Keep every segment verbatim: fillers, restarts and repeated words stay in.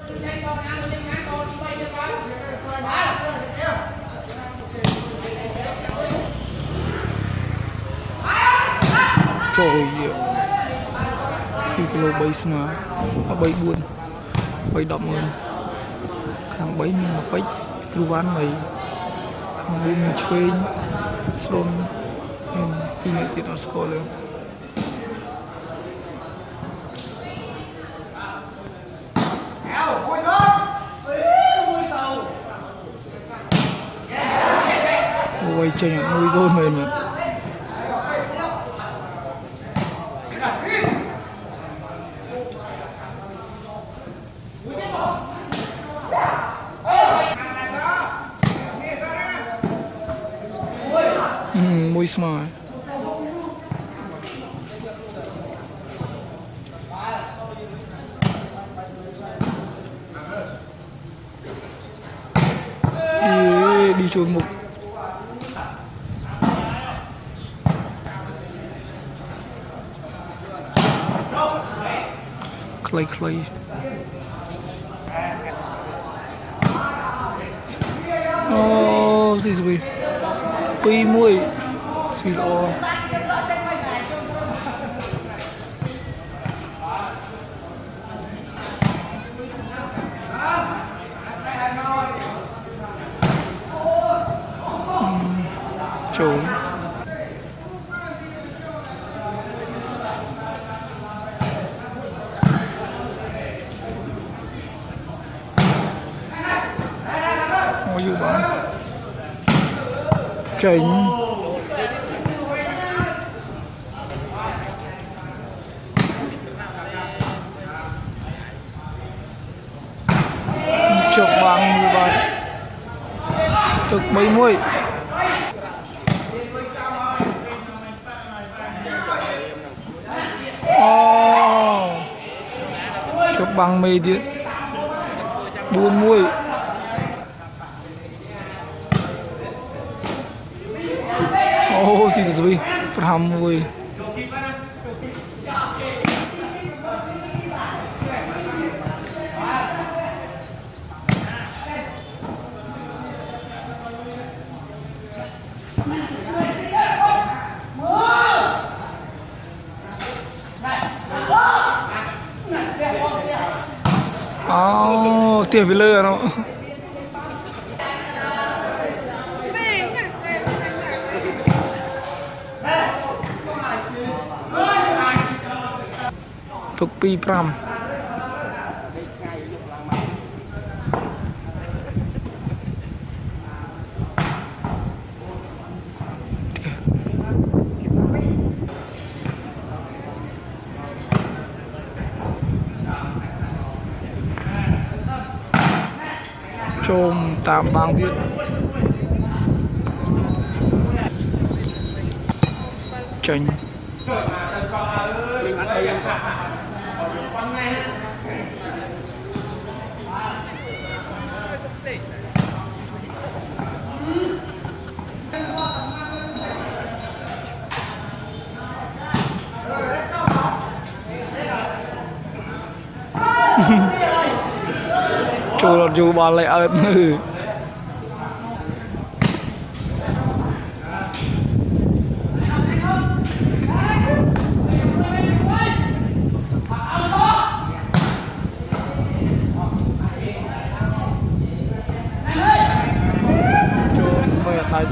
Trời ơi, khi kilo bay mà bay buồn bay đậm hơn khang bay mình mà bay cứ ván này khang buồn mình chơi xong nên khi này thì nó score lên ôi chơi ở nuôi rôn mình mà Hmm, muy smart. Đi, đi trốn mục. Clay clay. Oh, gì rồi? Pi muối suy lo trốn ngồi vô bán chỉnh chọc bằng như vậy thực mấy mươi oh. Chọc bằng mê điện buôn muối oh gì rồi ham muối oh tiền với lơ nó thuộc pi pram chôm tạm bang biết chanh Trời ơi, dù bà lại ớt ngư Trời ơi,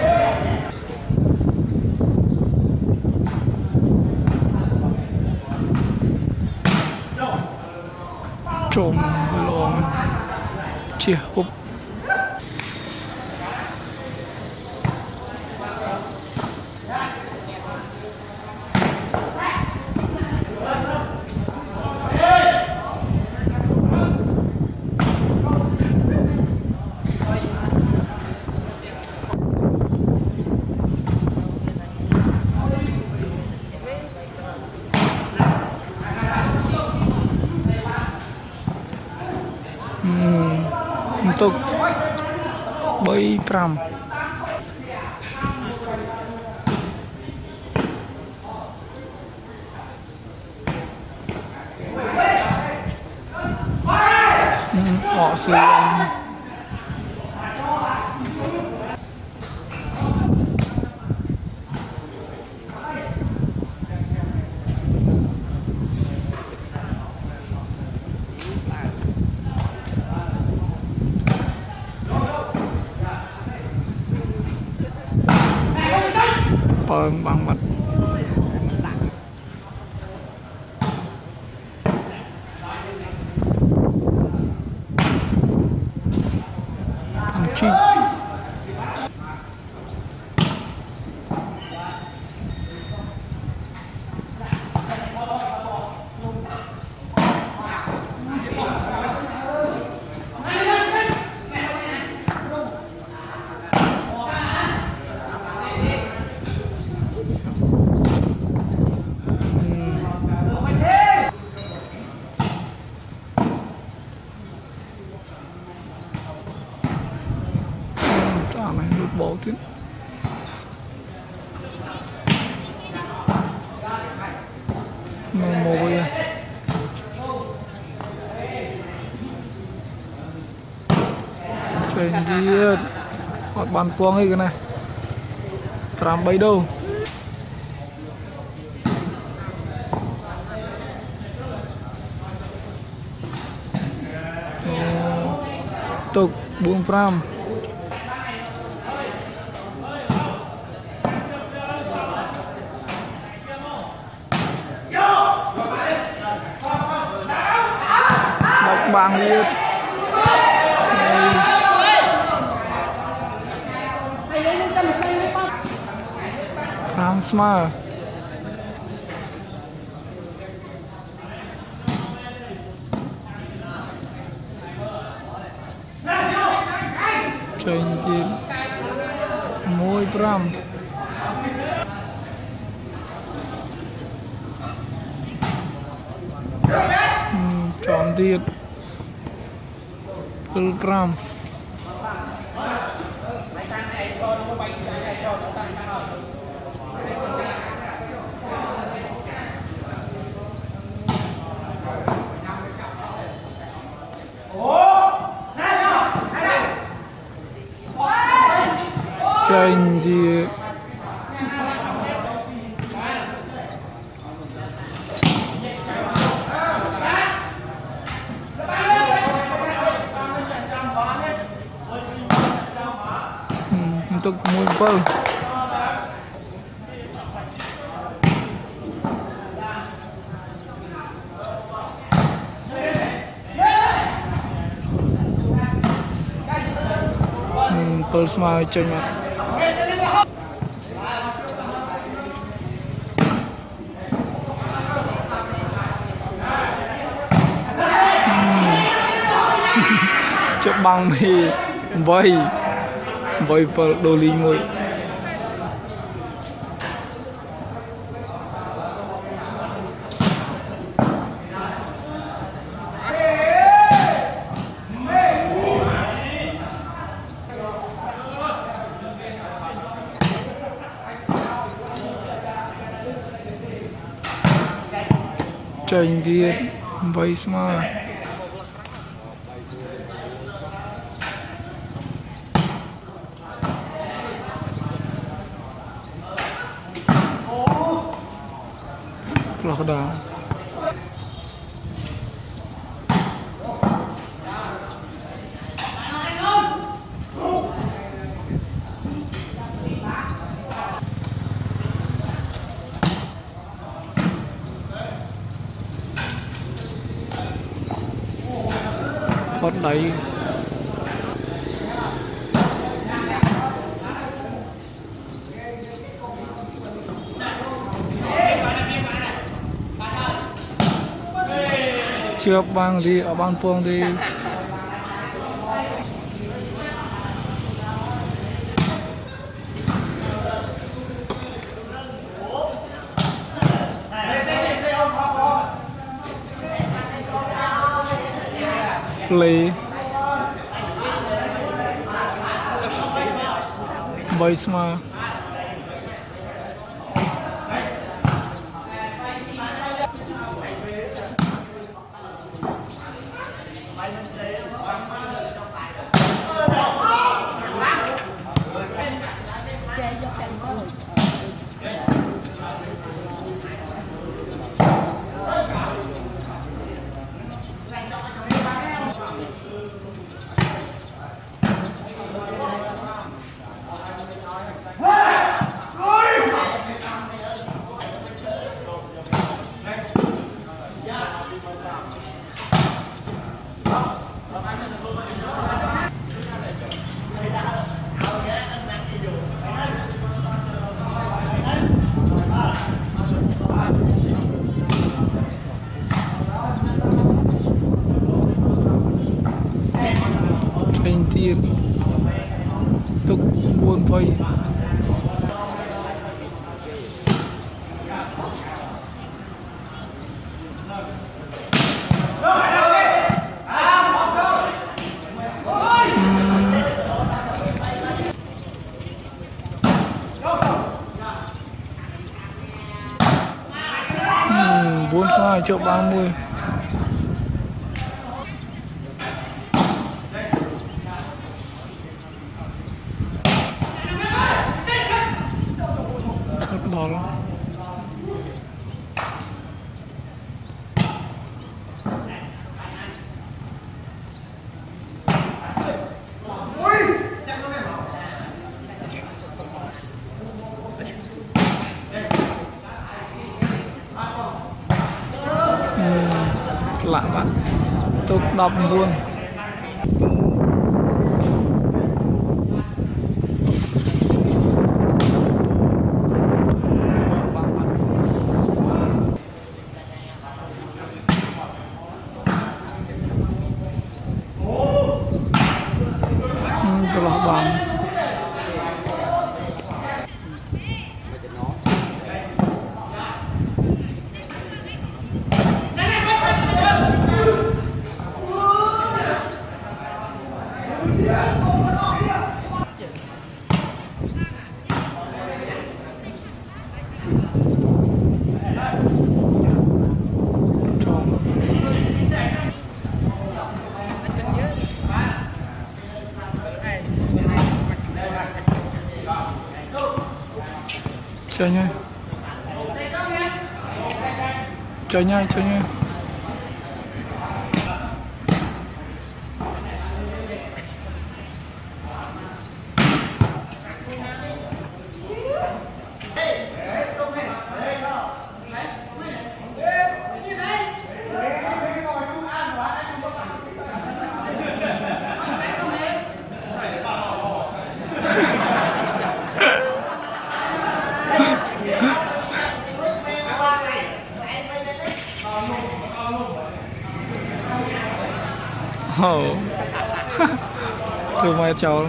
trộm lòng chia hộp untuk boy pram họ sư anh Pơm bằng mặt thằng chi này lút bộ tiếp mồ mồi à trời đi họ bàn quang ấy cái này làm bay đâu tục buông pram bang liệt Ram Smart chơi tiền môi Ram chọn tiền Gram tranh thì untuk mumpul mumpul semua cengnya chụp bằng mì vây vây vào đồ ly ngồi tranh điện vây mà lockdown hot đẩy chưa bang đi ở ban phương đi play voice mà mình tiền tục buồn vây bốn sai cho ba mươi. Rất đỏ lắm. Lạ bạn tục đọc luôn. Cái lọ bằng chơi nha, chơi nha, chơi nha. Oh, rumah cháu.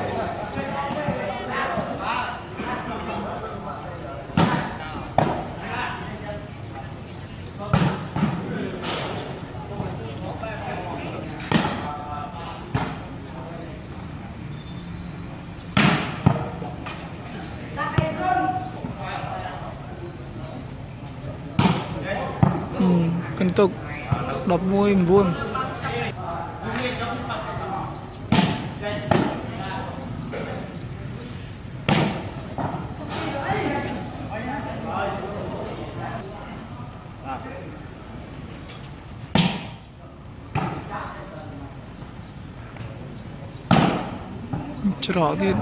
Hmm, kentuk đập môi vuông. Rõទៀត.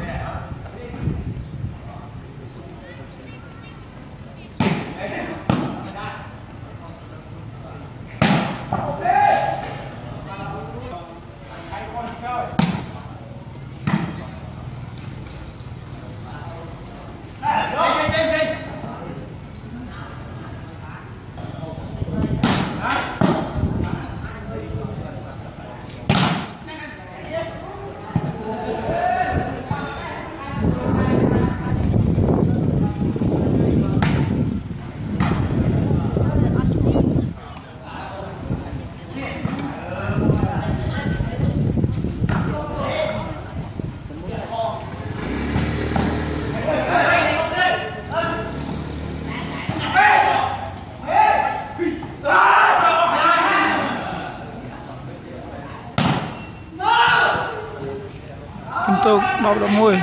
Tôi đọc đọc môi.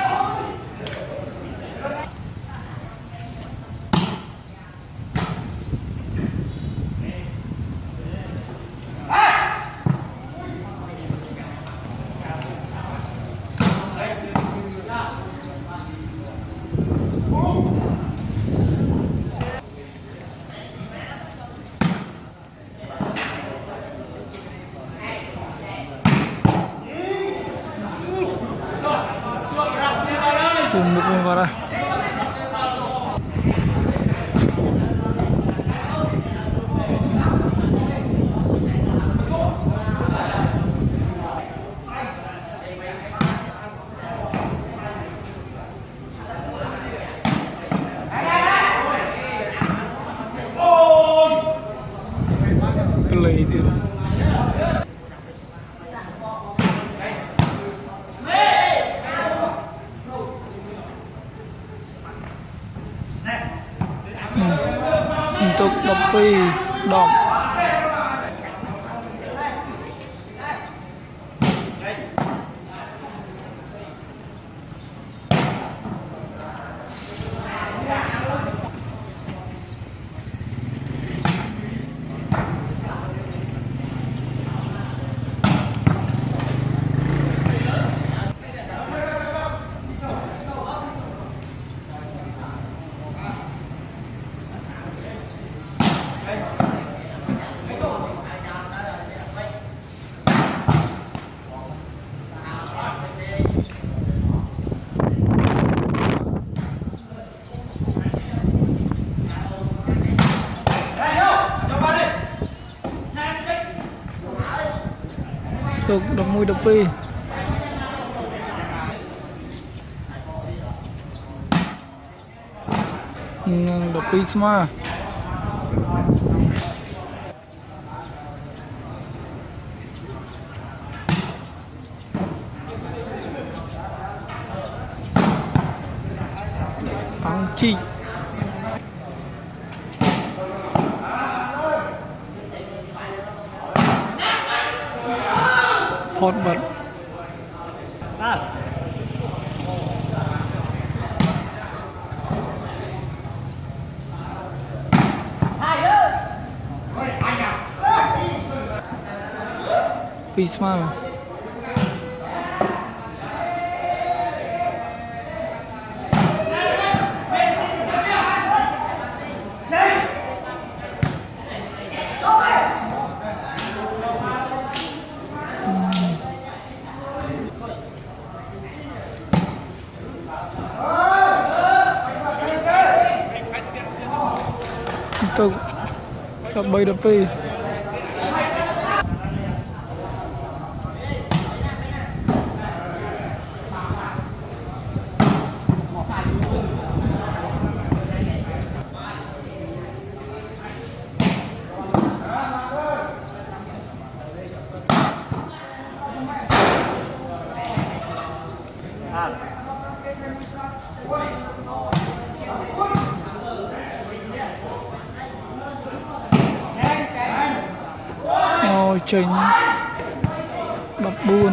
Cùng một người vào đây. đập phi đòn tục đập mùi đập phi đập phi sma bắn chi hot bật Pisma tục đập bay đập phi ôi trình đập buồn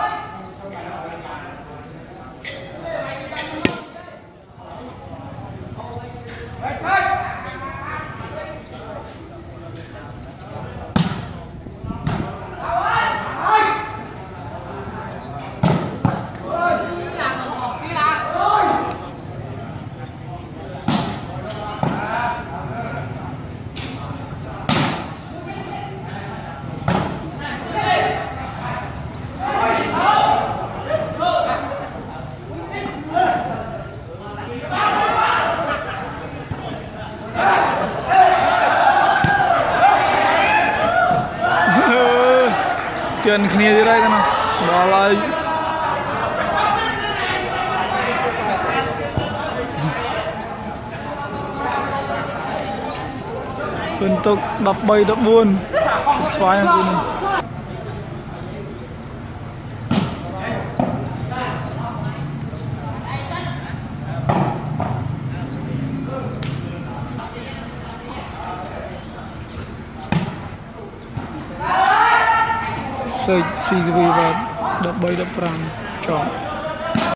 chuyện kia đi đây nào đó là liên tục đập bay đập buồn xoay này xây xê vê và đập bay đập răng chọn